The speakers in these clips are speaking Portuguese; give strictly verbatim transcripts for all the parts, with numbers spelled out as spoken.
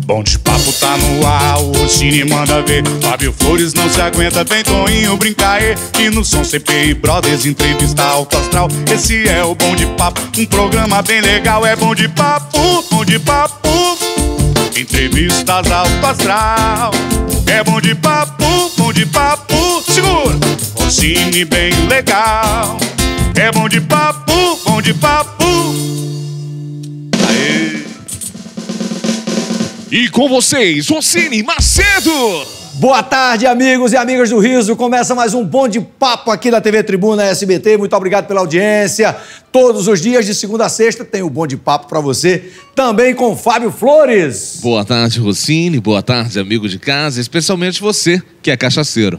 Bom de papo tá no ar, o Rossini manda ver. Fábio Flores não se aguenta, vem Toninho brincar aí. E no som C P I Brothers, entrevista alto astral. Esse é o Bom de Papo, um programa bem legal. É Bom de Papo, Bom de Papo, entrevistas alto astral. É Bom de Papo, Bom de Papo, segura, Rossini bem legal. É Bom de Papo, Bom de Papo. Aê. E com vocês, Rossini Macedo. Boa tarde, amigos e amigas do Riso. Começa mais um Bom de Papo aqui na T V Tribuna S B T. Muito obrigado pela audiência. Todos os dias, de segunda a sexta, tem o Bom de Papo pra você. Também com Fábio Flores. Boa tarde, Rossini. Boa tarde, amigo de casa. Especialmente você, que é cachaceiro.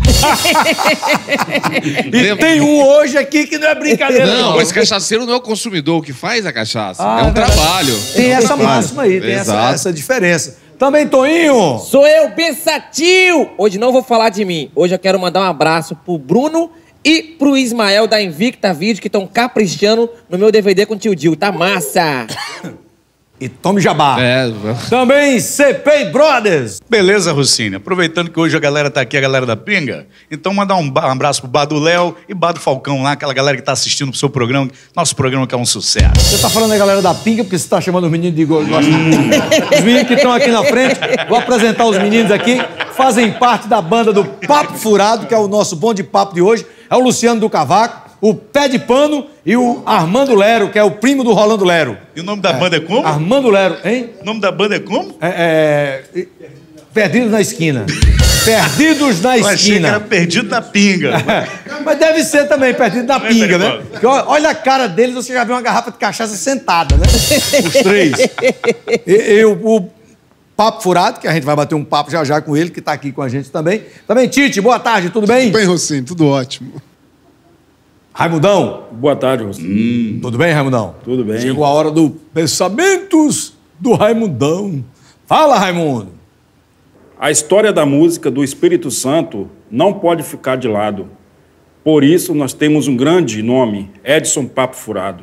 E tem um hoje aqui que não é brincadeira, não. Não, mas cachaceiro não é o consumidor que faz a cachaça. Ah, é um é trabalho. Tem essa máxima aí, tem essa, essa diferença. Também, Toninho. Sou eu, Pensativo. Hoje não vou falar de mim. Hoje eu quero mandar um abraço pro Bruno e pro Ismael da Invicta Vídeo, que estão caprichando no meu D V D com o Tio Dil. Tá massa. E tome jabá. É. Também C P I Brothers. Beleza, Rossini? Aproveitando que hoje a galera tá aqui, a galera da Pinga, então mandar um abraço pro Bar do Léo e Bar do Falcão lá, aquela galera que tá assistindo pro seu programa, nosso programa que é um sucesso. Você tá falando da galera da Pinga porque você tá chamando os meninos de gol. Os meninos que estão aqui na frente, vou apresentar os meninos aqui, fazem parte da banda do Papo Furado, que é o nosso Bom de Papo de hoje. É o Luciano do Cavaco, o Pé de Pano e o Armando Lero, que é o primo do Rolando Lero. E o nome da é. banda é como? Armando Lero, hein? O nome da banda é como? É, é... Perdidos na Esquina. Perdidos na Eu achei Esquina. que era Perdido na Pinga. É, mas deve ser também Perdido na Pinga, né? Porque olha a cara deles, você já viu uma garrafa de cachaça sentada, né? Os três. E, e o, o Papo Furado, que a gente vai bater um papo já já com ele, que tá aqui com a gente também. Também, Tite, boa tarde, tudo bem? Tudo bem, Rossini, tudo ótimo. Raimundão. Boa tarde, Rossini. Hum, tudo bem, Raimundão? Tudo bem. Chegou a hora do Pensamentos do Raimundão. Fala, Raimundo. A história da música do Espírito Santo não pode ficar de lado. Por isso, nós temos um grande nome, Edson Papo Furado.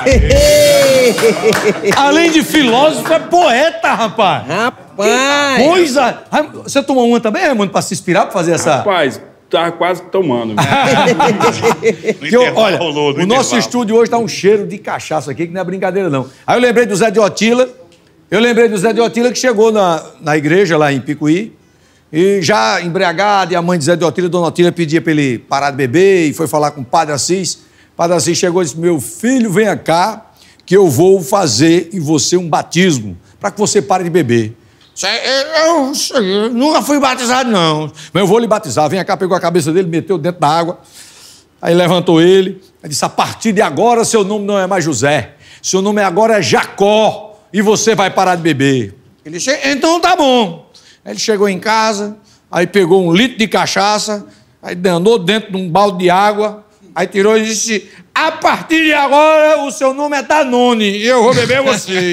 Além de filósofo, é poeta, rapaz. Rapaz. Coisa. Você tomou uma também, Raimundo, pra se inspirar, pra fazer essa... Rapaz, tá quase tomando. Que eu, olha, o nosso estúdio hoje tá um cheiro de cachaça aqui, que não é brincadeira, não. Aí eu lembrei do Zé de Otila, eu lembrei do Zé de Otila que chegou na, na igreja lá em Picuí, e já embriagado, e a mãe de Zé de Otila, Dona Otila, pedia pra ele parar de beber, e foi falar com o Padre Assis. O Padre Assis chegou e disse, meu filho, venha cá, que eu vou fazer em você um batismo, para que você pare de beber. Eu, eu, eu nunca fui batizado, não. Mas eu vou lhe batizar. Vem cá, pegou a cabeça dele, meteu dentro da água. Aí levantou ele. Aí disse, a partir de agora, seu nome não é mais José. Seu nome agora é Jacó. E você vai parar de beber. Ele disse, então tá bom. Aí ele chegou em casa, aí pegou um litro de cachaça, aí andou dentro de um balde de água, aí tirou e disse, a partir de agora, o seu nome é Danone e eu vou beber você.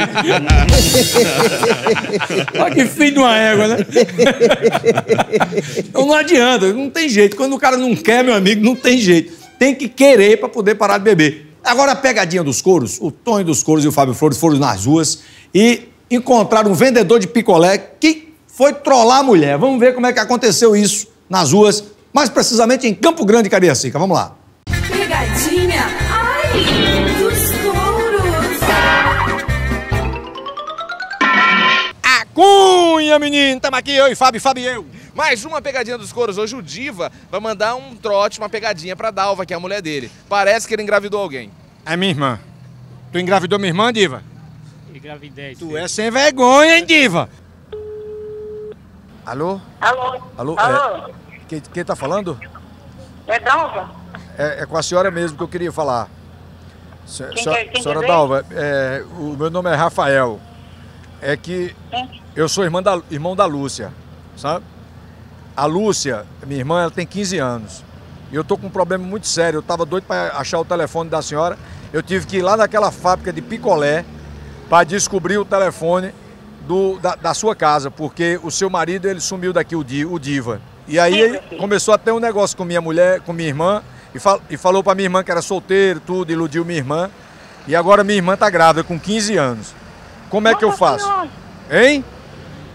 Olha que filho de uma égua, né? Então não adianta, não tem jeito. Quando o cara não quer, meu amigo, não tem jeito. Tem que querer para poder parar de beber. Agora a pegadinha dos coros, o Tonho dos Coros e o Fábio Flores foram nas ruas e encontraram um vendedor de picolé que foi trollar a mulher. Vamos ver como é que aconteceu isso nas ruas, mais precisamente em Campo Grande, Cariacica. Vamos lá. Pegadinha, ai, dos touros. A cunha, menino, tamo aqui, eu e Fábio, Fábio e eu. Mais uma pegadinha dos coros. Hoje o Diva vai mandar um trote, uma pegadinha pra Dalva, que é a mulher dele. Parece que ele engravidou alguém. É minha irmã. Tu engravidou minha irmã, Diva? Engravidez. Tu é sem vergonha, hein, Diva? Alô? Alô? Alô? Alô? É, quem, quem tá falando? É Dalva? É, é com a senhora mesmo que eu queria falar. Se, Quem se, quer- quem senhora quer Dalva, é, o meu nome é Rafael. É que Quem? eu sou irmã da, irmão da Lúcia, sabe? A Lúcia, minha irmã, ela tem quinze anos. E eu tô com um problema muito sério. Eu tava doido para achar o telefone da senhora. Eu tive que ir lá naquela fábrica de picolé para descobrir o telefone do, da, da sua casa, porque o seu marido, ele sumiu daqui, o, Di, o Diva. E aí começou a ter um negócio com minha mulher, com minha irmã, e, fal, e falou para minha irmã que era solteiro, tudo, iludiu minha irmã. E agora minha irmã tá grávida, com quinze anos. Como é que eu faço? Hein?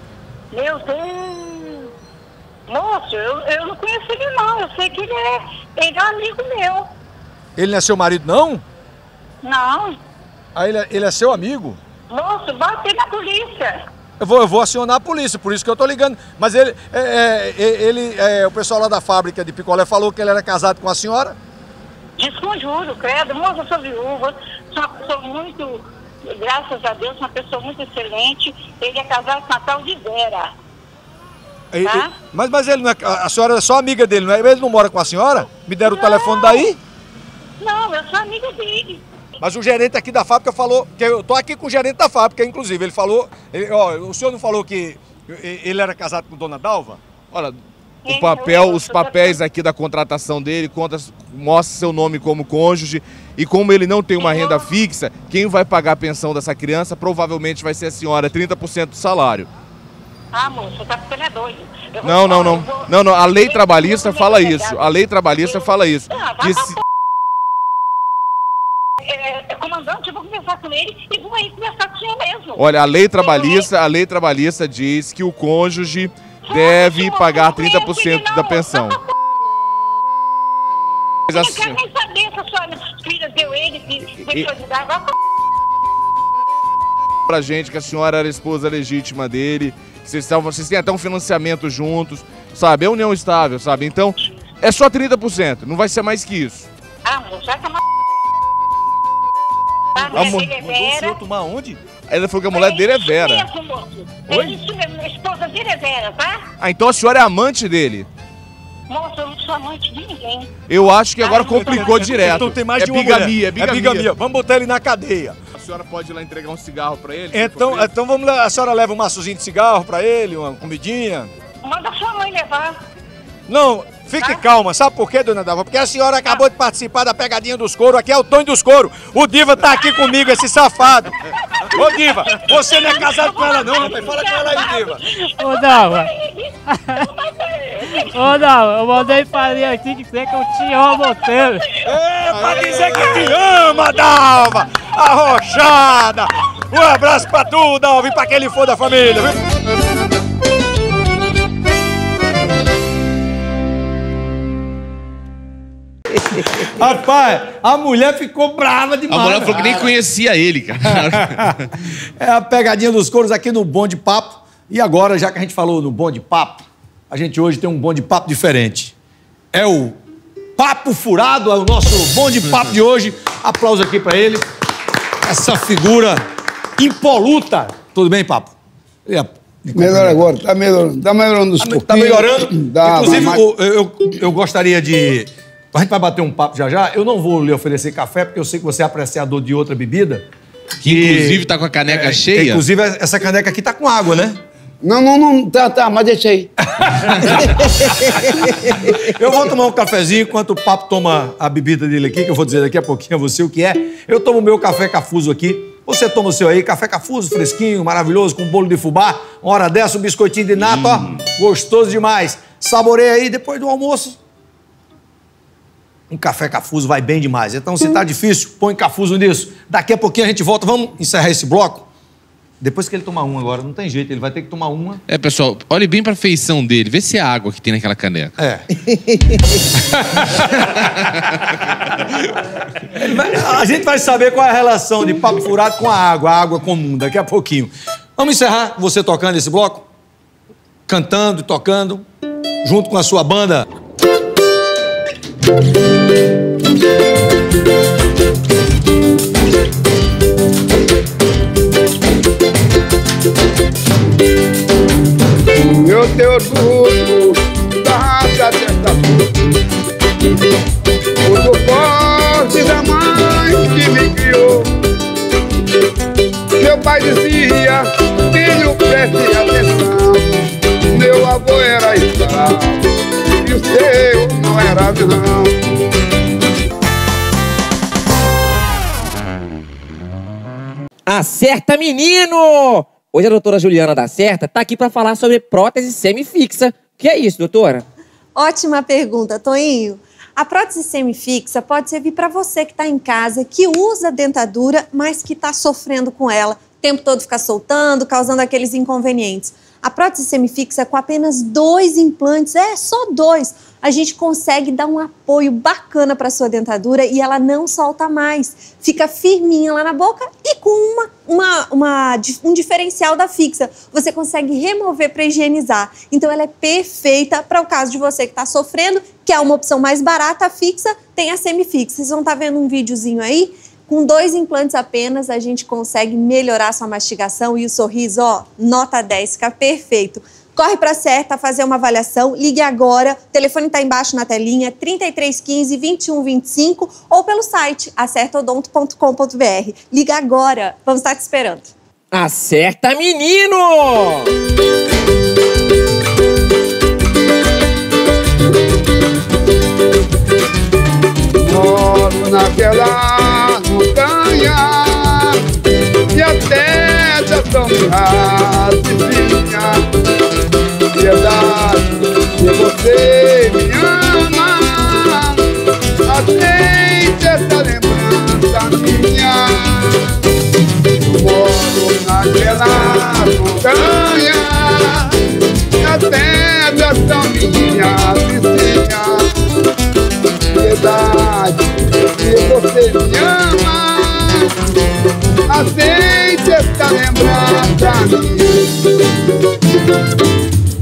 Meu Deus! Moço, eu, eu não conheço ele não, eu sei que ele é, ele é um amigo meu. Ele não é seu marido, não? Não. Ah, ele é, ele é seu amigo? Moço, bate na polícia. Eu vou, eu vou acionar a polícia, por isso que eu tô ligando. Mas ele, é, é, ele é, o pessoal lá da fábrica de picolé falou que ele era casado com a senhora? Desconjuro, credo. Moço, eu sou viúva, sou uma pessoa muito, graças a Deus, uma pessoa muito excelente. Ele é casado com a tal de Vera. E, tá? e, mas, mas ele não é, a senhora é só amiga dele, não é? Ele não mora com a senhora? Me deram não. o telefone daí? Não, eu sou amiga dele. Mas o gerente aqui da fábrica falou, que eu tô aqui com o gerente da fábrica, inclusive, ele falou, ele, ó, o senhor não falou que ele era casado com Dona Dalva? Olha, o papel, os papéis aqui da contratação dele conta, mostra seu nome como cônjuge e como ele não tem uma renda fixa, quem vai pagar a pensão dessa criança provavelmente vai ser a senhora, trinta por cento do salário. Ah, moço, tá ficando é doido. Não, não, não, não, não, a lei trabalhista fala isso, a lei trabalhista fala isso. Que se... É, comandante, eu vou conversar com ele e vou aí conversar com o senhor mesmo. Olha, a lei trabalhista, a lei trabalhista diz que o cônjuge deve pagar trinta por cento da pensão. Eu não quero nem saber se a sua filha deu ele, se deixou de dar agora. Pra gente que a senhora era a esposa legítima dele, que vocês, estavam, vocês têm até um financiamento juntos, sabe? É união estável, sabe? Então, é só trinta por cento, não vai ser mais que isso. Ah, moço, já tá uma... A mulher dele é Vera. O senhor tomar onde? Ela falou que a mulher dele é Vera. É isso, moço. Oi? É isso mesmo, a esposa dele é Vera, tá? Ah, então a senhora é amante dele? Moço, eu não sou amante de ninguém. Eu acho que agora ah, complicou então, direto. Então tem mais é de uma bigamia, mulher. É bigamia, é bigamia. Vamos botar ele na cadeia. A senhora pode ir lá entregar um cigarro pra ele? Então, então vamos lá, a senhora leva um maçozinho de cigarro pra ele, uma comidinha? Manda sua mãe levar. Não, fique ah? calma. Sabe por quê, dona Dalva? Porque a senhora acabou ah. de participar da pegadinha dos couro. Aqui é o Tonho dos Couro. O Diva tá aqui comigo, esse safado. Ô, Diva, você não é casado com ela não, rapaz. Fala com ela aí, Diva. Ô, Dalva. Ô, Dalva, eu mandei fazer aqui dizer que eu te amo tanto. É, pra dizer que te ama, Dalva. Arrochada. Um abraço pra tu, Dalva, e pra quem ele for da família, viu? Rapaz, a mulher ficou brava demais. A mulher falou que nem conhecia ele, cara. É a pegadinha dos couros aqui no Bom de Papo. E agora, já que a gente falou no Bom de Papo, a gente hoje tem um Bom de Papo diferente. É o Papo Furado, é o nosso Bom de Papo de hoje. Aplauso aqui pra ele. Essa figura impoluta. Tudo bem, Papo? Melhor agora, tá melhorando, tá melhorando os pouquinhos. Tá melhorando? Dá, Inclusive, mas... eu, eu, eu gostaria de... A gente vai bater um papo já já. Eu não vou lhe oferecer café, porque eu sei que você é apreciador de outra bebida. Que inclusive tá com a caneca é, cheia. Inclusive, essa caneca aqui tá com água, né? Não, não, não, tá, tá, mas deixa aí. Eu vou tomar um cafezinho enquanto o Papo toma a bebida dele aqui, que eu vou dizer daqui a pouquinho a você o que é. Eu tomo o meu café cafuso aqui. Você toma o seu aí, café cafuso, fresquinho, maravilhoso, com bolo de fubá. Uma hora dessa, um biscoitinho de nata, hum. ó. Gostoso demais. Saboreia aí depois do almoço. Um café cafuso vai bem demais. Então, se tá difícil, põe cafuso nisso. Daqui a pouquinho a gente volta. Vamos encerrar esse bloco? Depois que ele tomar uma agora, não tem jeito. Ele vai ter que tomar uma. É, pessoal, olhe bem pra feição dele. Vê se é água que tem naquela caneca. É. vai, a gente vai saber qual é a relação de Papo Furado com a água, a água comum, daqui a pouquinho. Vamos encerrar você tocando esse bloco? Cantando e tocando, junto com a sua banda. Eu tenho orgulho da raça desta o suporte da mãe que me criou. Meu pai dizia, filho, preste atenção. Meu avô era escravo e o seu não era não. Acerta, menino! Hoje a doutora Juliana da Certa tá aqui para falar sobre prótese semifixa. O que é isso, doutora? Ótima pergunta, Toinho. A prótese semifixa pode servir para você que está em casa, que usa dentadura, mas que está sofrendo com ela. O tempo todo fica soltando, causando aqueles inconvenientes. A prótese semifixa, com apenas dois implantes, é só dois, a gente consegue dar um apoio bacana para sua dentadura e ela não solta mais. Fica firminha lá na boca e com uma, uma, uma, um diferencial da fixa. Você consegue remover para higienizar. Então ela é perfeita para o caso de você que está sofrendo, que é uma opção mais barata, a fixa, tem a semifixa. Vocês vão estar vendo um videozinho aí. Com dois implantes apenas, a gente consegue melhorar a sua mastigação e o sorriso, ó, nota dez, fica perfeito. Corre para a Acerta fazer uma avaliação, ligue agora, o telefone está embaixo na telinha, trinta e três quinze, vinte e um vinte e cinco, ou pelo site acerta odonto ponto com ponto br. Liga agora, vamos estar te esperando. Acerta, menino! Moro naquela montanha e até já são racicinha. Piedade, se você me ama, aceite essa lembrança minha. Eu moro naquela montanha e até já são minha vizinha. Piedade, se você me ama, aceite essa lembrança minha.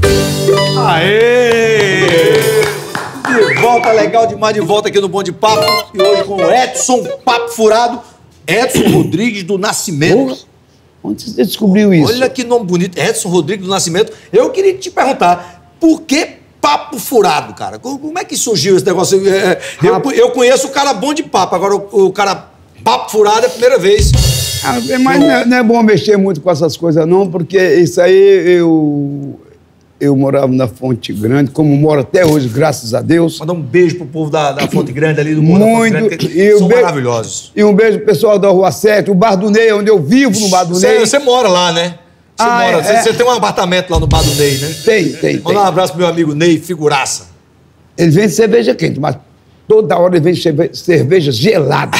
Aê! De volta, legal demais, de volta aqui no Bom de Papo. E hoje com o Edson Papo Furado, Edson Rodrigues do Nascimento. Onde você descobriu isso? Olha que nome bonito, Edson Rodrigues do Nascimento. Eu queria te perguntar, por que Papo Furado, cara? Como é que surgiu esse negócio? Eu, eu conheço o cara bom de papo, agora o, o cara Papo Furado é a primeira vez. Ah, mas não é, não é bom mexer muito com essas coisas não, porque isso aí eu... Eu morava na Fonte Grande, como moro até hoje, graças a Deus. Mandar um beijo pro povo da, da Fonte Grande ali do mundo Muito, da Fonte Grande, que e são um beijo, maravilhosos. E um beijo pro pessoal da Rua sete, o Bar do Ney, onde eu vivo no Bar do Ney. Você mora lá, né? Você Ah, mora, é, você, é. você tem um apartamento lá no Bar do Ney, né? Tem, tem, Manda um tem. abraço pro meu amigo Ney, figuraça. Ele vende cerveja quente, mas toda hora ele vende cerve- cerveja gelada.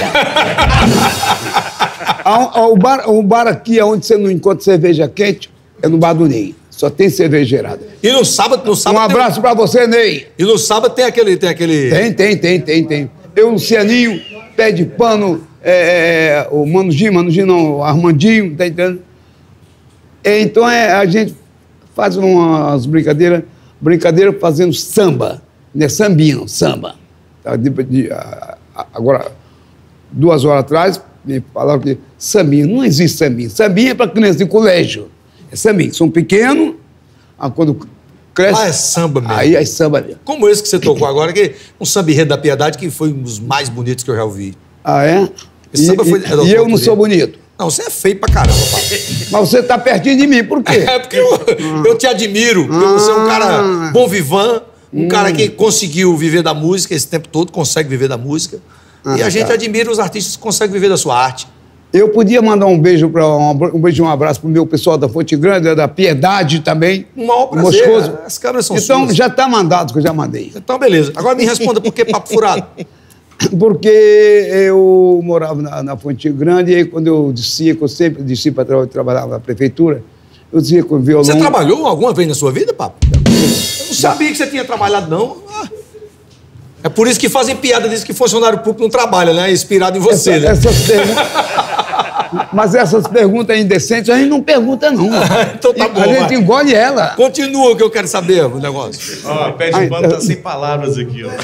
Há um- o, bar, o bar aqui, onde você não encontra cerveja quente, é no Bar do Ney. Só tem cerveja gelada. E no sábado, no sábado Um abraço tem... pra você, Ney. E no sábado tem aquele, tem aquele... Tem, tem, tem, tem, tem. Eu, Lucianinho, Pé de Pano, é, é, o Manudinho, Manudinho não, o Armandinho, tá entendendo? É, então é, a gente faz umas brincadeiras, brincadeira fazendo samba, né? Sambinho, samba. Tá? De, de, a, a, agora, duas horas atrás, me falaram que sambinho, não existe sambinho. Sambinho é para criança de colégio. É sambinho, são pequenos, ah, quando cresce... Ah, é samba mesmo. Aí é samba mesmo. Como esse que você tocou agora, que um samba enredo da Piedade, que foi um dos mais bonitos que eu já ouvi. Ah, é? Esse E, samba foi- e- é da e eu autoria. não sou bonito. Não, você é feio pra caramba, papai. Mas você tá pertinho de mim, por quê? É porque eu, eu te admiro, porque você é um cara bom vivant, um cara que conseguiu viver da música esse tempo todo, consegue viver da música. Ah, e a gente tá. admira os artistas que conseguem viver da sua arte. Eu podia mandar um beijo, pra, um, um beijo e um abraço pro meu pessoal da Fonte Grande, da Piedade também. Um maior prazer, Moscoso. as câmeras são Então, suas. já tá mandado, que eu já mandei. Então, beleza. Agora me responda, por que Papo Furado? Porque eu morava na, na Fonte Grande, e aí quando eu descia, que eu sempre descia para tra trabalhar na prefeitura, eu descia com violão. Você trabalhou alguma vez na sua vida, Papo? Eu não sabia que você tinha trabalhado, não. Ah. É por isso que fazem piada, dizem que funcionário público não trabalha, né? Inspirado em você, Essa, né? essas perguntas... Mas essas perguntas indecentes a gente não pergunta, não. Então tá bom, A gente vai. engole ela. Continua que eu quero saber o negócio. Ó, Pé de Pano tá sem palavras aqui, ó.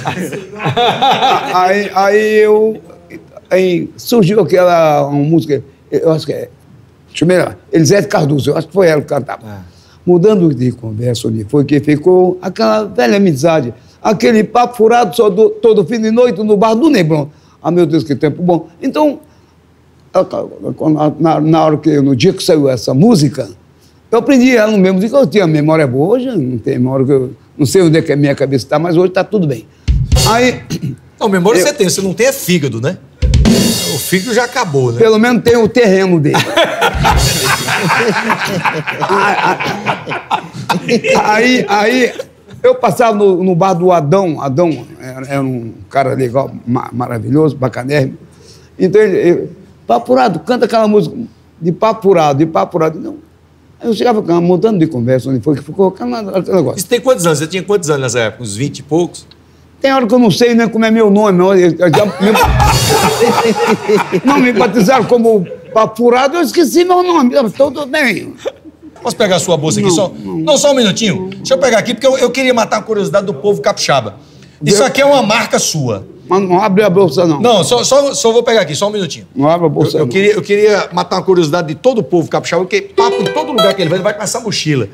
Aí, aí eu. Aí surgiu aquela uma música, eu acho que é. Deixa eu ver lá. Elisete Cardoso, eu acho que foi ela que cantava. É. Mudando de conversa, onde foi que ficou aquela velha amizade, aquele papo furado só do, todo fim de noite no bar do Neblon. Ah, meu Deus, que tempo bom. Então, na, na hora que, no dia que saiu essa música, eu aprendi ela no mesmo dia que eu tinha memória boa. Hoje não tem memória, que eu não sei onde é que a minha cabeça está, mas hoje está tudo bem. Aí. Não, memória eu, você tem, você não tem é fígado, né? O fígado já acabou, né? Pelo menos tem o terreno dele. aí, aí, eu passava no, no bar do Adão, Adão era, era um cara legal, ma maravilhoso, bacanérrimo. Então ele, ele, Papo Furado, canta aquela música de Papo Furado, de Papo Furado. Não. Eu chegava mudando de conversa, onde foi que ficou aquele negócio. Você tem quantos anos? Você tinha quantos anos nessa época? Uns vinte e poucos? Tem hora que eu não sei nem como é meu nome. Não, eu já, meu... não me batizaram como Papo Furado, eu esqueci meu nome. Tudo bem. Posso pegar a sua bolsa aqui? Não, só, não. não, só um minutinho. Deixa eu pegar aqui, porque eu, eu queria matar a curiosidade do povo capixaba. Isso aqui é uma marca sua. Mas não abre a bolsa, não. Não, só, só, só vou pegar aqui, só um minutinho. Não abre a bolsa, eu, eu não. Queria, eu queria matar uma curiosidade de todo o povo capixaba, porque papo em todo lugar que ele vai, ele vai com essa mochila.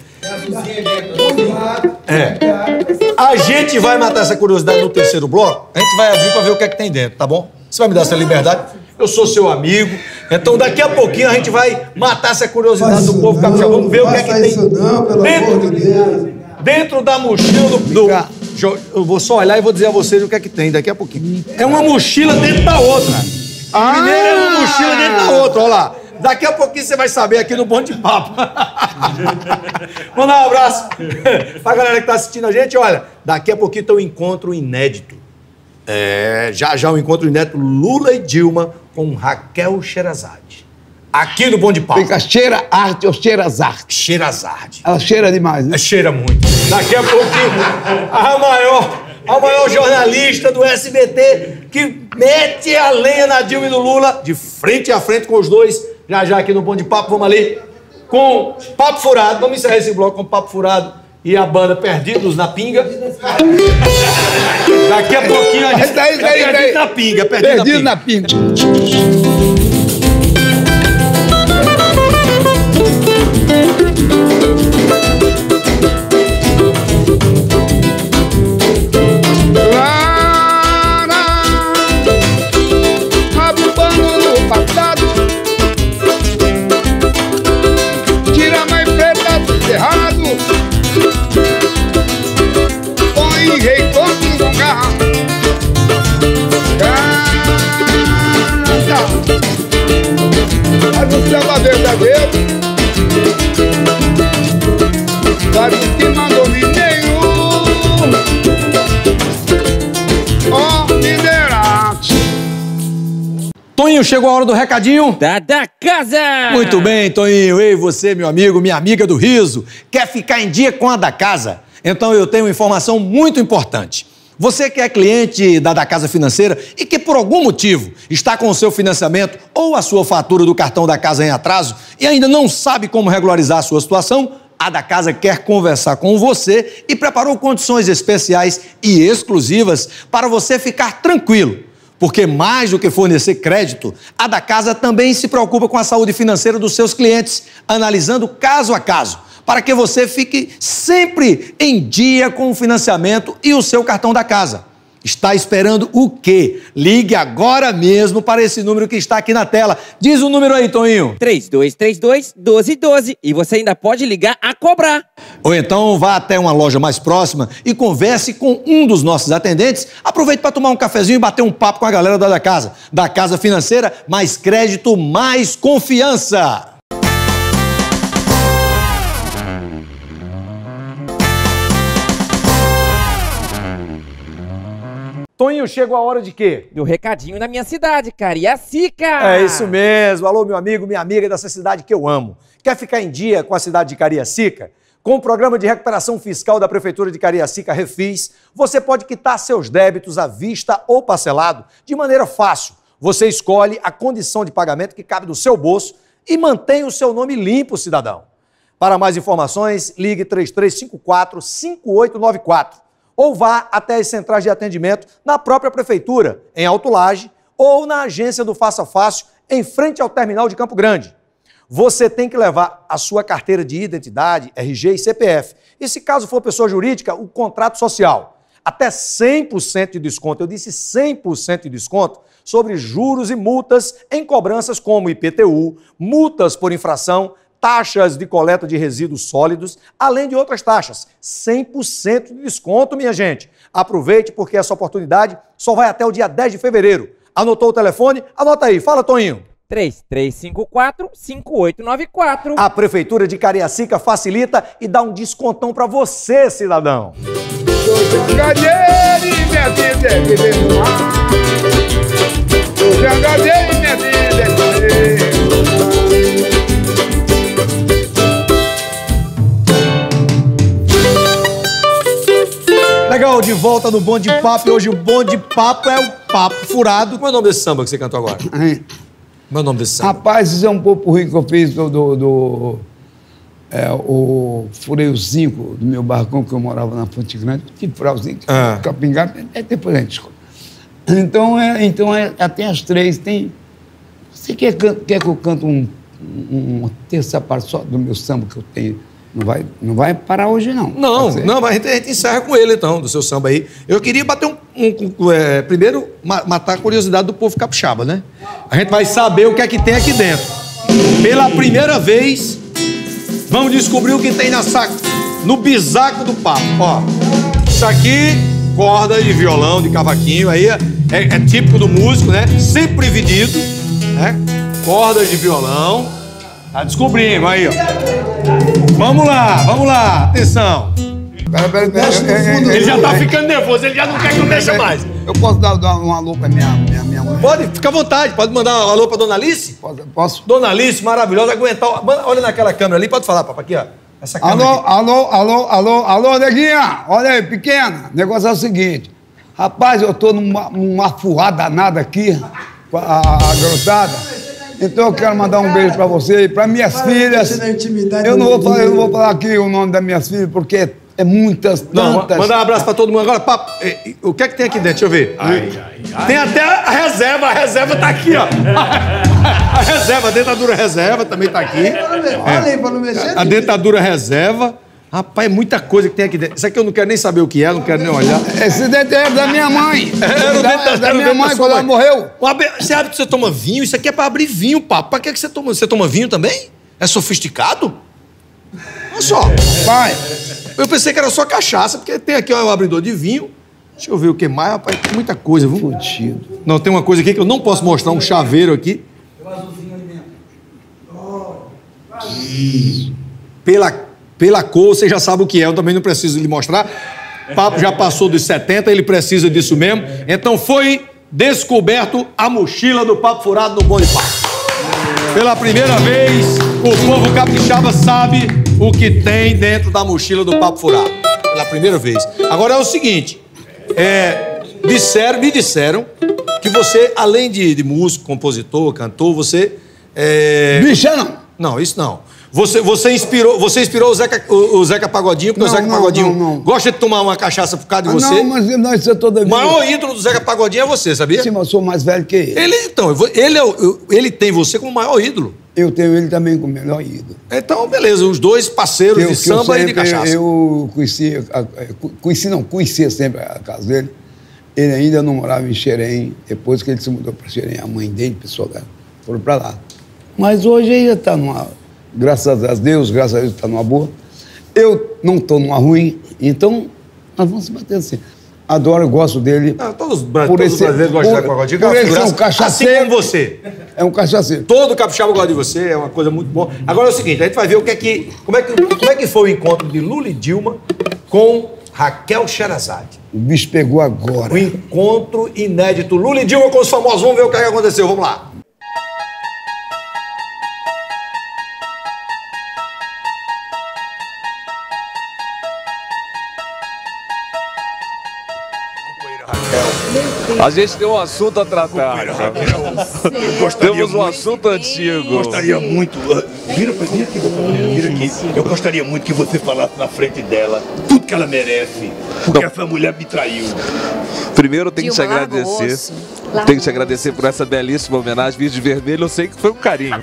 É. A gente vai matar essa curiosidade no terceiro bloco. A gente vai abrir pra ver o que é que tem dentro, tá bom? Você vai me dar essa liberdade? Eu sou seu amigo. Então, daqui a pouquinho, a gente vai matar essa curiosidade do povo capixaba. Vamos ver o que é que tem dentro, dentro da mochila do... do eu vou só olhar e vou dizer a vocês o que é que tem daqui a pouquinho. É uma mochila dentro da outra. Ah! Primeiro é uma mochila dentro da outra, olha lá. Daqui a pouquinho você vai saber aqui no Bom de Papo. Mandar um abraço pra galera que tá assistindo a gente. Olha, daqui a pouquinho tem um encontro inédito. É, já já um encontro inédito Lula e Dilma com Raquel Sherazade. Aqui no Bom de Papo. Fica cheira arte ou cheirazarte? Sherazade. Ela cheira demais, né? É, cheira muito. Daqui a pouquinho, a maior, a maior jornalista do S B T que mete a lenha na Dilma e no Lula, de frente a frente com os dois, já já aqui no Bom de Papo. Vamos ali com Papo Furado. Vamos encerrar esse bloco com Papo Furado e a banda Perdidos na Pinga. Daqui a pouquinho a gente... Daí, daí, é Perdido na Pinga. Perdido, Perdido na na Pinga. Toninho, chegou a hora do recadinho? Da da casa! Muito bem, Toninho. Ei, você, meu amigo, minha amiga do riso, quer ficar em dia com a da casa? Então eu tenho uma informação muito importante. Você que é cliente da da Casa Financeira e que por algum motivo está com o seu financiamento ou a sua fatura do cartão da casa em atraso e ainda não sabe como regularizar a sua situação, a da Casa quer conversar com você e preparou condições especiais e exclusivas para você ficar tranquilo. Porque mais do que fornecer crédito, a da Casa também se preocupa com a saúde financeira dos seus clientes, analisando caso a caso, para que você fique sempre em dia com o financiamento e o seu cartão da casa. Está esperando o quê? Ligue agora mesmo para esse número que está aqui na tela. Diz o número aí, Toninho. três dois três dois, um dois um dois. E você ainda pode ligar a cobrar. Ou então vá até uma loja mais próxima e converse com um dos nossos atendentes. Aproveite para tomar um cafezinho e bater um papo com a galera da da Casa. Da Casa Financeira, mais crédito, mais confiança. Toninho, chegou a hora de quê? Do recadinho na minha cidade, Cariacica! É isso mesmo. Alô, meu amigo, minha amiga dessa cidade que eu amo. Quer ficar em dia com a cidade de Cariacica? Com o programa de recuperação fiscal da Prefeitura de Cariacica, Refis, você pode quitar seus débitos à vista ou parcelado de maneira fácil. Você escolhe a condição de pagamento que cabe no seu bolso e mantém o seu nome limpo, cidadão. Para mais informações, ligue três três cinco quatro, cinco oito nove quatro. Ou vá até as centrais de atendimento na própria Prefeitura, em Alto Lage, ou na agência do Faça Fácil, em frente ao terminal de Campo Grande. Você tem que levar a sua carteira de identidade, R G e C P F. E se caso for pessoa jurídica, o contrato social. Até cem por cento de desconto, eu disse cem por cento de desconto, sobre juros e multas em cobranças como I P T U, multas por infração, taxas de coleta de resíduos sólidos, além de outras taxas. cem por cento de desconto, minha gente. Aproveite porque essa oportunidade só vai até o dia dez de fevereiro. Anotou o telefone? Anota aí. Fala, Toninho. três três cinco quatro, cinco oito nove quatro. A Prefeitura de Cariacica facilita e dá um descontão pra você, cidadão. Legal, de volta no Bom de Papo. E hoje o Bom de Papo é o Papo Furado. Qual é o nome desse samba que você cantou agora? Qual é o nome desse samba? Rapaz, isso é um pouco rico que eu fiz do... do, do é, o furei o zinco do meu barracão, que eu morava na Fonte Grande. Tive furar o zinco, ah. capingado, é depois a gente escolhe. Então, é, então é, até as três tem... Você quer, quer que eu cante um, um, uma terça parte só do meu samba que eu tenho? Não vai, não vai parar hoje, não. Não, não, mas a gente, a gente encerra com ele, então, do seu samba aí. Eu queria bater um... um, um é, primeiro, ma matar a curiosidade do povo capixaba, né? A gente vai saber o que é que tem aqui dentro. Pela primeira vez, vamos descobrir o que tem na saca, no bisaco do papo. Ó, isso aqui, corda de violão, de cavaquinho, aí é, é, é típico do músico, né? Sempre dividido, né? Cordas de violão. Tá descobrindo, aí, ó. Vamos lá, vamos lá, atenção. Pera, pera, pera, é, é, ele já tá é, ficando nervoso, ele já não quer que eu mexa mais. Eu posso dar, dar um alô pra minha, minha, minha mãe? Pode, fica à vontade, pode mandar um alô pra Dona Alice? Posso? posso? Dona Alice, maravilhosa, aguentar. Olha naquela câmera ali, pode falar, papai, aqui, ó. Essa câmera alô, aqui. alô, alô, alô, alô, neguinha, olha aí, pequena. O negócio é o seguinte, rapaz, eu tô numa, numa furrada danada aqui, a, a, a garotada. Então eu quero mandar um beijo pra você e pra minhas filhas. Eu não, vou falar, eu não vou falar aqui o nome das minhas filhas, porque é muitas, tantas. Não, manda um abraço pra todo mundo. Agora, papo, o que é que tem aqui dentro? Deixa eu ver. Ai, ai, ai. Tem até a reserva, a reserva tá aqui, ó. A reserva, a dentadura reserva também tá aqui. Olha aí, pra não mexer. A dentadura reserva. Rapaz, é muita coisa que tem aqui dentro. Isso aqui eu não quero nem saber o que é, não quero nem olhar. Esse dente é da minha mãe. Era o da, dente da, da minha mãe quando ela morreu. Você sabe que você toma vinho? Isso aqui é pra abrir vinho, papo. Pra que que você toma? Você toma vinho também? É sofisticado? Olha só. Pai. Eu pensei que era só cachaça, porque tem aqui ó, o abridor de vinho. Deixa eu ver o que mais, rapaz. Tem muita coisa, viu? Fudido. Não, tem uma coisa aqui que eu não posso mostrar, um chaveiro aqui. Pela... Pela cor, você já sabe o que é, eu também não preciso lhe mostrar. Papo já passou dos setenta, ele precisa disso mesmo. Então foi descoberto a mochila do Papo Furado no Bom de Papo. Pela primeira vez, o povo capixaba sabe o que tem dentro da mochila do Papo Furado. Pela primeira vez. Agora é o seguinte, é, disseram, me disseram que você, além de, de músico, compositor, cantor, você... É... Bicha não. Não, isso não. Você, você inspirou, você inspirou o, Zeca, o, o Zeca Pagodinho, porque não, o Zeca não, Pagodinho não, não. gosta de tomar uma cachaça por causa de você. Ah, não, mas não, isso é toda vida. O maior ídolo do Zeca Pagodinho é você, sabia? Sim, mas eu sou mais velho que ele. Ele, então, ele, é, ele tem você como maior ídolo. Eu tenho ele também como melhor ídolo. Então, beleza, os dois parceiros eu, de samba sempre, e de cachaça. Eu conheci, conheci não, conhecia sempre a casa dele. Ele ainda não morava em Xerém, depois que ele se mudou para Xerém, a mãe dele, pessoal, foram para lá. Mas hoje ele está numa... Graças a Deus, graças a Deus está numa boa. Eu não estou numa ruim, então nós vamos se bater assim. Adoro, eu gosto dele. Ah, todos por todos esse, os brasileiros gostam de Pagodinho. Por ele é um cachaceiro. Assim como você. É um cachaceiro. Todo capixaba gosta de você, é uma coisa muito boa. Agora é o seguinte, a gente vai ver o que é que... Como é que, como é que foi o encontro de Lula e Dilma com Raquel Sherazade? O bicho pegou agora. O encontro inédito. Lula e Dilma com os famosos. Vamos ver o que, é que aconteceu. Vamos lá. A gente tem um assunto a tratar. Temos um assunto antigo. Gostaria muito. Vira pra mim aqui, vira aqui. Eu gostaria muito que você falasse na frente dela tudo que ela merece. Porque essa mulher me traiu. Primeiro eu tenho que te agradecer. Tenho que te agradecer por essa belíssima homenagem. Verde vermelho, eu sei que foi um carinho.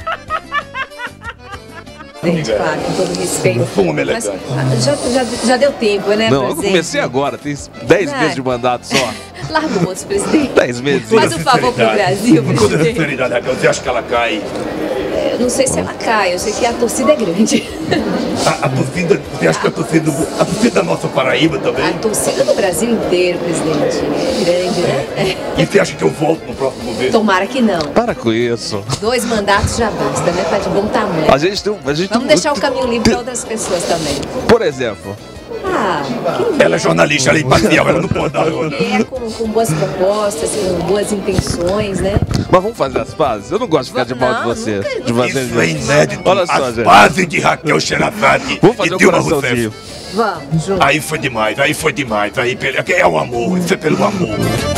Claro, com todo respeito. Foi uma elegante. Mas já, já, já deu tempo, né, Não, presidente? eu comecei agora, tem dez meses de mandato só. Larga o osso, presidente. dez meses. Faz um favor pro Brasil, Com toda presidente. sinceridade, Raquel, você acha que ela cai? Eu não sei se ela cai, eu sei que a torcida é grande. A, a torcida, você acha que a torcida, a torcida da nossa Paraíba também? A torcida do Brasil inteiro, presidente. É grande, né? É. E você acha que eu volto no próximo governo? Tomara que não. Para com isso. Dois mandatos já basta, né? Tá de bom tamanho. A gente tem, a gente Vamos tem deixar muito... o caminho livre para outras pessoas também. Por exemplo, Ah, Ela é jornalista, ela é imparcial, ela não pode dar onda. é com, com boas propostas, com boas intenções, né? Mas vamos fazer as pazes? Eu não gosto de ficar de mal de você. De você Isso é inédito. Olha só, As gente. bases de Raquel Sherazade Vamos fazer e um Dilma coraçãozinho. Rousseff. Vamos, junto. Aí foi demais, aí foi demais. Aí pelo- é o amor, isso é pelo amor.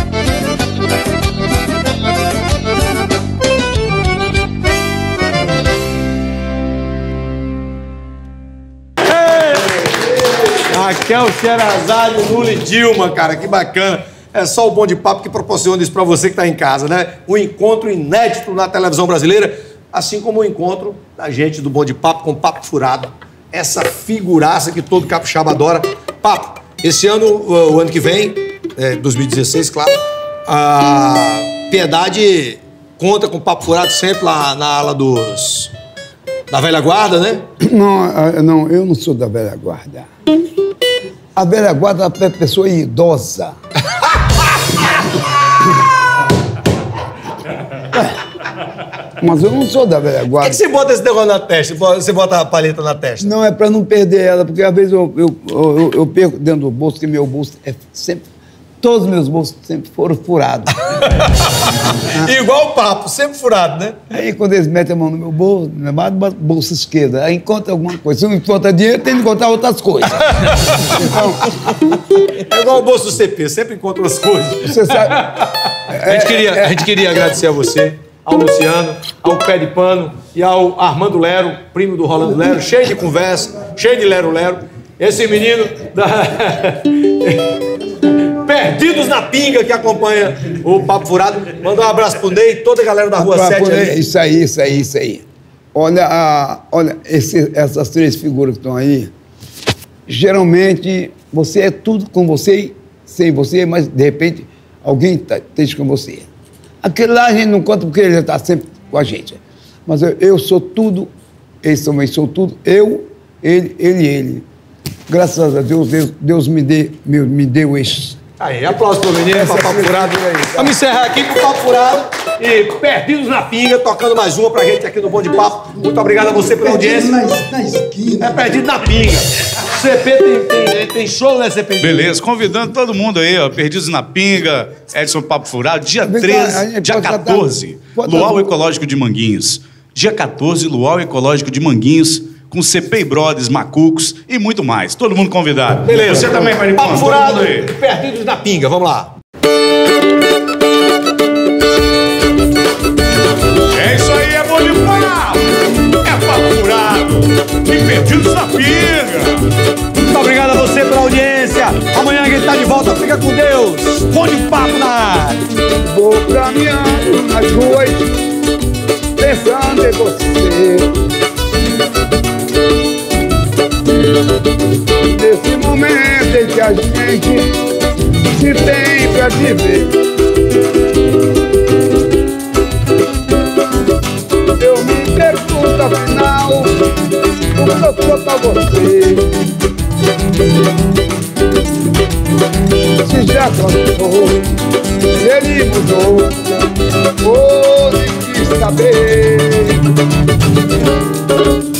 Raquel Sherazade, Lula e Dilma, cara, que bacana. É só o Bom de Papo que proporciona isso pra você que tá em casa, né? Um encontro inédito na televisão brasileira, assim como o encontro da gente do Bom de Papo com Papo Furado. Essa figuraça que todo capixaba adora. Papo, esse ano, o, o ano que vem, é, dois mil e dezesseis, claro, a Piedade conta com Papo Furado sempre lá na ala dos... da velha guarda, né? Não, ah, não, eu não sou da velha guarda. A velha guarda é uma pessoa idosa. Mas eu não sou da velha Por que, guarda. que você bota esse negócio na testa? Você bota a paleta na testa? Não, é pra não perder ela, porque às vezes eu, eu, eu, eu perco dentro do bolso, que meu bolso é sempre... Todos os meus bolsos sempre foram furados. Igual o Papo, sempre furado, né? Aí quando eles metem a mão no meu bolso, na minha bolsa esquerda, aí encontra alguma coisa. Se não encontra dinheiro, tem que encontrar outras coisas. É igual o bolso do C P, sempre encontra as coisas. Você sabe... A gente, queria, a gente queria agradecer a você, ao Luciano, ao Pé de Pano e ao Armando Lero, primo do Rolando Lero, cheio de conversa, cheio de lero-lero. Esse menino da... Perdidos na Pinga, que acompanha o Papo Furado. Manda um abraço pro Ney e toda a galera da Rua Pra sete. poder- Ali. Isso aí, isso aí, isso aí. Olha, a, olha esse- essas três figuras que estão aí, geralmente você é tudo com você, sem você, mas de repente alguém tá, esteja com você. Aquele lá a gente não conta porque ele já está sempre com a gente. Mas eu, eu sou tudo, eles também sou tudo, eu, ele, ele e ele. Graças a Deus, Deus, Deus me, dê, me, me deu esse. Aí, aplausos pro menino, Essa pra Papo figura Furado. aí, tá? Vamos encerrar aqui com o Papo Furado e Perdidos na Pinga, tocando mais uma pra gente aqui no Bom de Papo. Muito obrigado a você pela audiência. Na esquina. É Perdido na Pinga. C P tem, tem, tem show, né, C P? Beleza, convidando todo mundo aí, ó. Perdidos na Pinga, Edson Papo Furado, dia Vem cá, treze, a gente dia pode cantar- quatorze, pode Luau cantar- Ecológico de Manguinhos. Dia quatorze, Luau Ecológico de Manguinhos, com C P Brothers, Macucos e muito mais. Todo mundo convidado. Beleza. Você também, Pai de Papo Pano, todo Furado mundo aí. e Perdidos na Pinga. Vamos lá. É isso aí, é bom de papo! É Papo Furado e Perdidos na Pinga! Muito obrigado a você pela audiência. Amanhã a gente tá de volta. Fica com Deus. Bom de Papo na área. Vou caminhando nas ruas, pensando em você. Nesse momento em que a gente se tem pra viver, eu me pergunto afinal, o que eu sou pra você? Se já contou, se ele mudou, ou nem quis saber.